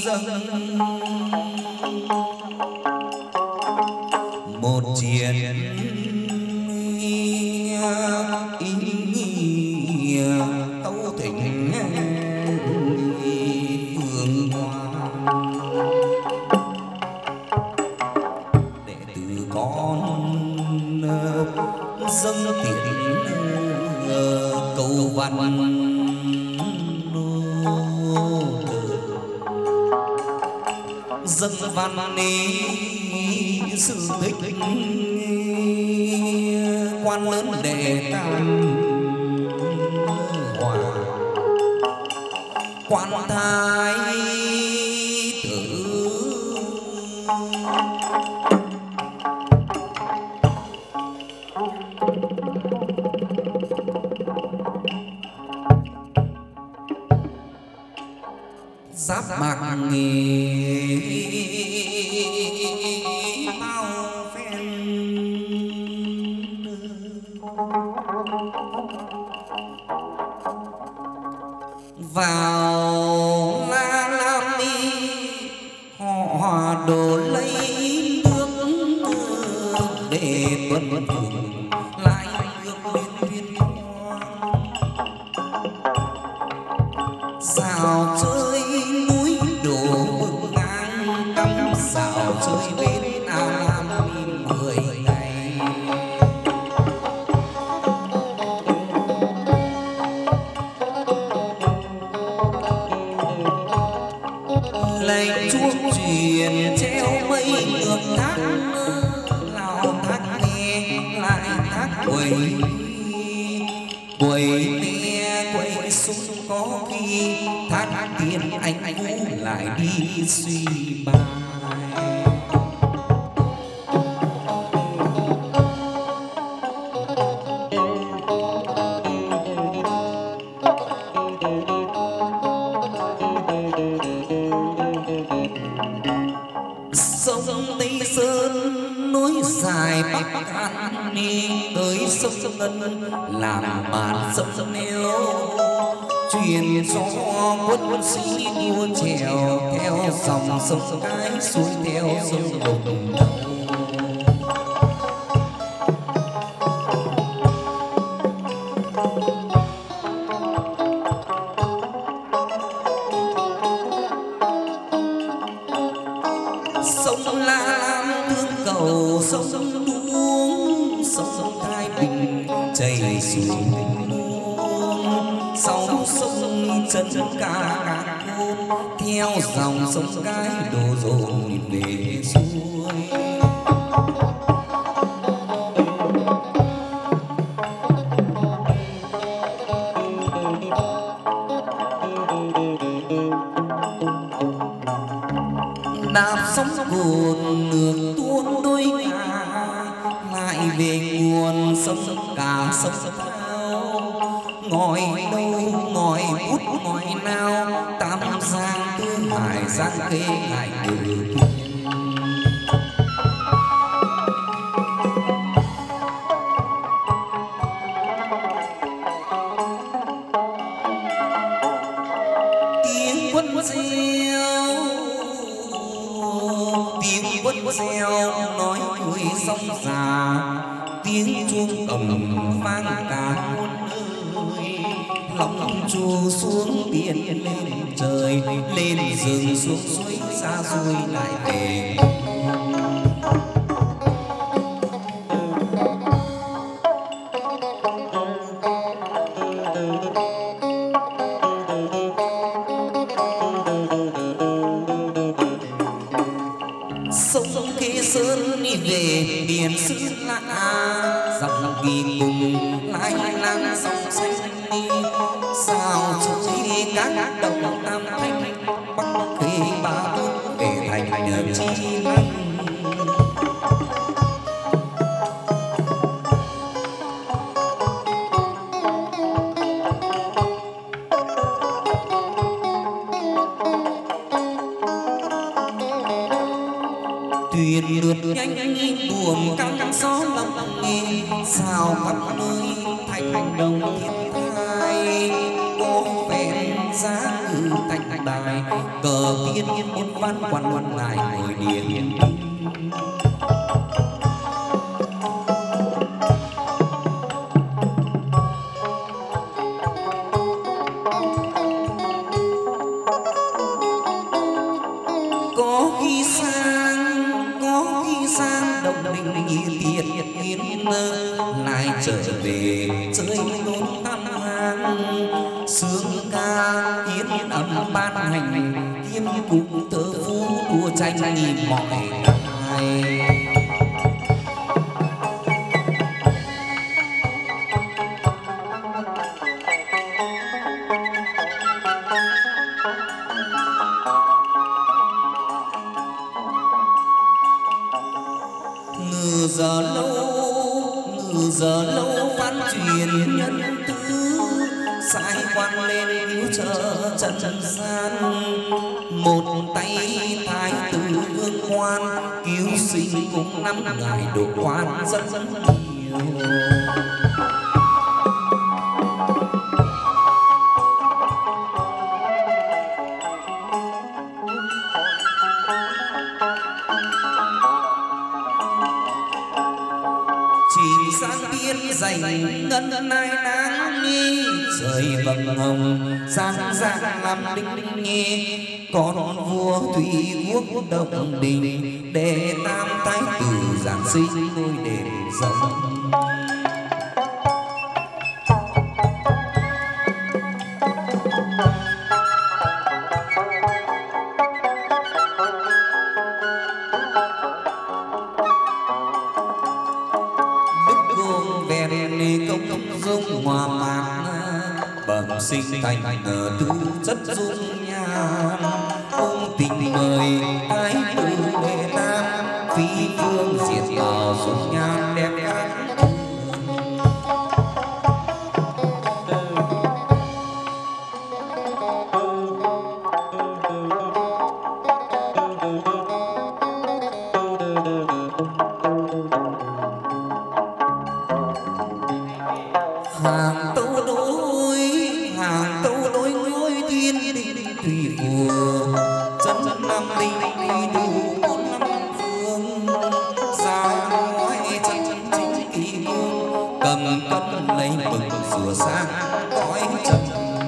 dâng một chuyện ý nghĩa tấu thỉnh phương hoa đệ tử con dâng tiễn cầu văn dân văn ý sự tích quan lớn đệ tam hòa quan thái tử giáp mạc nghề bao phen vào la lam mi họ đổ lấy nước để tuần thường lại ngược lên viên sao chơi núi đổ bực ngang cắm sao chơi bên ao lam mười ngày lệnh chuông truyền treo mây ngược thác lao thác nghe lại thác quẩy quẩy nghe quẩy xuống có khi thác tiên anh anh lại đi suy bài sông Tây Sơn nối dài Bắc An đi tới sông Ngân làm màn sông nêu truyền cho quân sĩ đua trèo theo dòng sông cái xuôi theo sông Đồng sông Lam thương cầu sông Đuống sông Thái Bình chảy xuống sau sông chân ca ca theo dòng sông cái đổ dồn về xuôi đạp sóng cồn ngược tuôn đôi ngà lại về nguồn sông cả sông thao ngòi đâu ngòi bút ngòi nào tam giang tư hải giang khê hải từ tiếng quân reo tiếng quân reo nói vui sông già tiếng chuông cầm vang cả muôn nơi lòng chùa xuống biển lên trời lên rừng xuống suối xa xôi lại về sông Kế Sơn đi về biển xứ lạ dòng kỳ cùng lại lang sông xanh đi sao chơi các đồng tam thanh bắc khi ba bước về thành nhờ chi lăng thuyền lượt nhanh buồm căng gió lộng nghề sao khắp nơi thành đồng thiên thai có vẹn giá cử thành bà đài, cờ tiên một văn quan quan ngài ngồi điện. Có khi sang, có khi sang đồng đình nhiệt tiệt yên lại trở về chơi đốn thăm hàng sướng ca yên ấm ban hành kiếm cùng tớ phú đua tranh nhìn mọi ngày. Ngừ giờ lâu, ngừ giờ lâu văn truyền nhân tứ sai quan lên cứu trợ trần gian. Một tay thái tử vương quan cứu sinh cùng năm ngài độ quan rất rất nhiều. Chỉ sang biên dày ngân nai nắng nghi trời vầng hồng sang dạng làm đinh nghi. Con vua thủy quốc động đình để tam thái tử giáng sinh ngôi đền rộng. Dung hòa mạc bẩm sinh thành ngờ tư chất dung nhan. Cung tình mời thái tử đệ tam phi phương diệt vào dung nhan đẹp khác. Hàng tâu đối, hàng tâu đối ngôi thiên đình thủy vua chân nam linh đi đủ bốn năm phương. Ra ngoài chân chính kỳ vương cầm cân lấy mừng sửa sang cõi trần.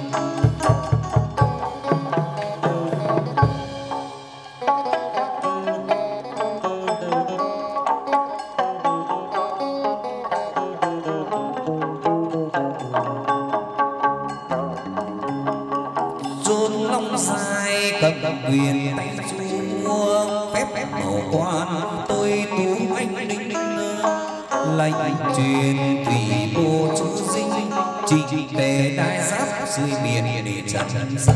Cầm quyền tay chúa phép phép mở quan tôi tú anh linh lệnh truyền thủy bộ chữ dinh trịnh tề đại giáp dưới biển để trần gian.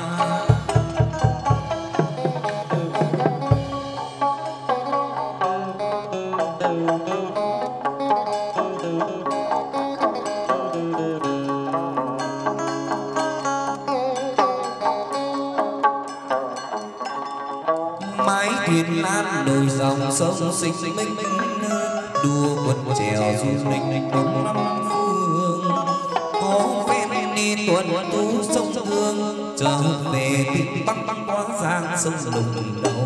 Mái thuyền lan đồi dòng sông xinh minh đua quần chèo du lịch bốn năm phương. Có ven đi tuần tú sông Hương trở về tỉnh Bắc Bắc quá giang sông Lùng Đầu.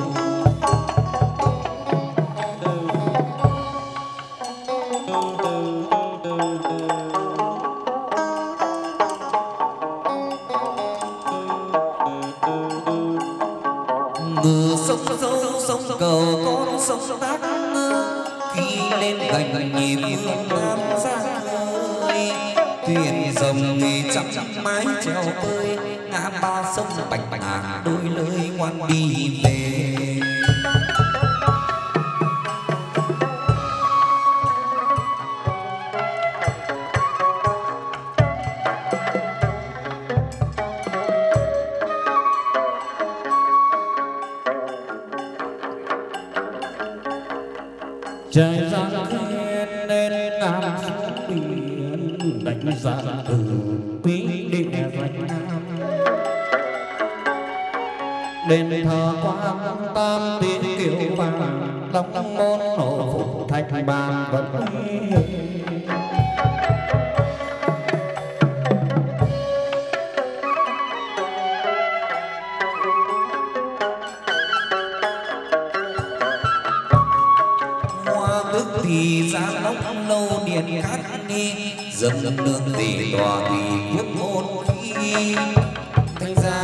Ngừ sông sâu sông cầu con sông Đắc khi lên gành nhịp phương Nam ra khơi. Thuyền rồng nghề trăm trăm mái treo bơi ngã ba sông bạch ngàn đôi lơi ngoan đi về. Trời giang khen nên nam xuống biển đánh giá từ quý địa vạch nam. Đền thờ quan tam tiến kiều vàng long môn hộ phục thạch bàn vật. thì ra lốc lâu điện cát đi dâng nước tỷ tòa thì quốc môn khi thành ra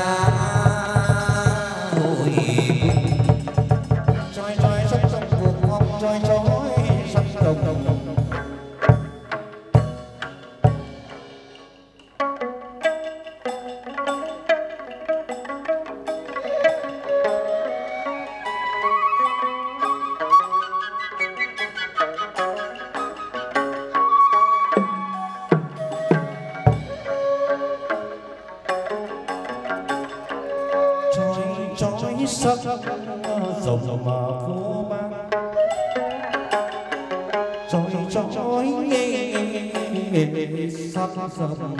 hội trói trói sắc sông cuộc phong trói trói sắc đồng. Sắc rồng mà phố mang trói trói sắc rồng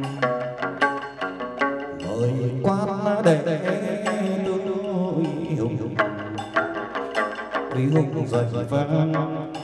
mời quan để đôi hùng vì hùng dậy vang.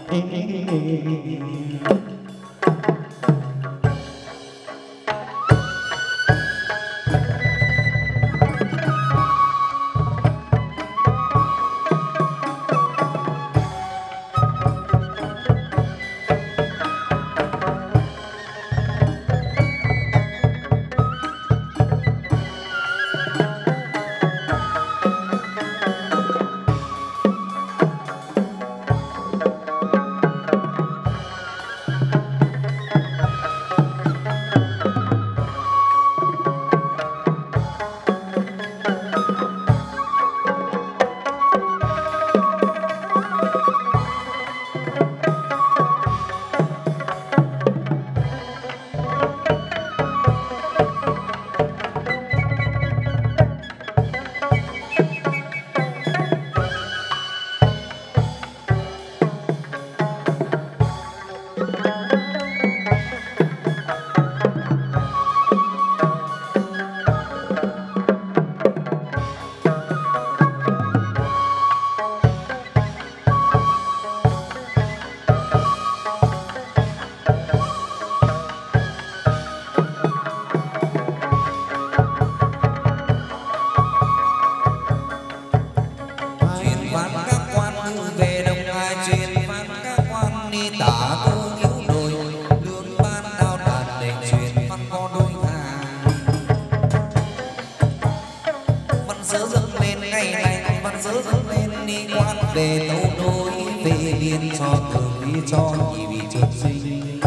về tấu đối về biên cho thường cho nhị vị trường sinh.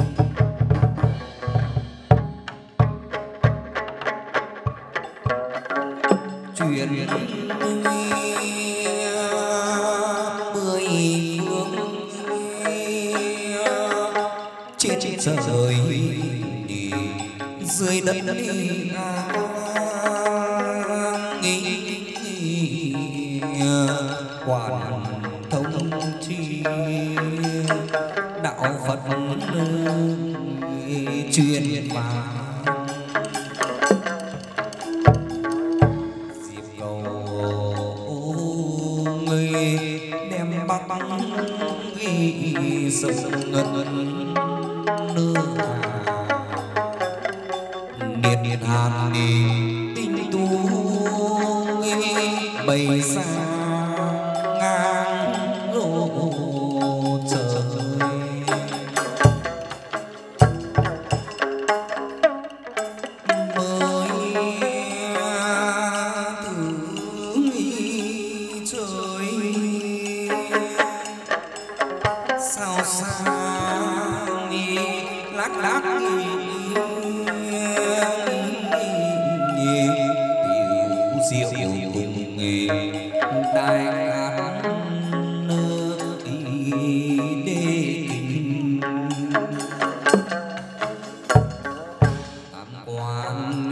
Chuyện mười phương trên trên trời dưới đất quản thông chi đạo Phật truyền vào dịp cầu người đem băng băng sông ngân nước điện điện hàn đi tinh tu bày xa ngang lộ trời mới từ trời sao xa lác lác tiểu diệu cùng nghề đại cát nơi đê kinh tam quan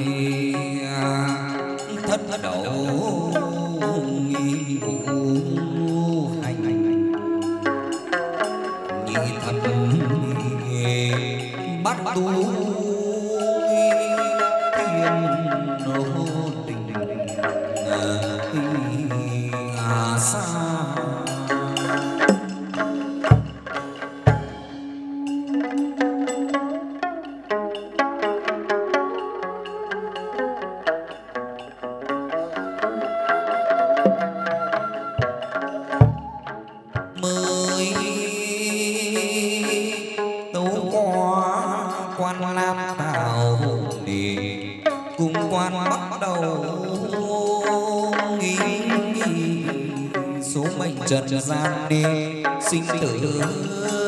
thất đầu nghi ngũ hành nhị thần bắt tu thiên nô tình à xa mới đầu nghi số mệnh trần gian đi sinh tử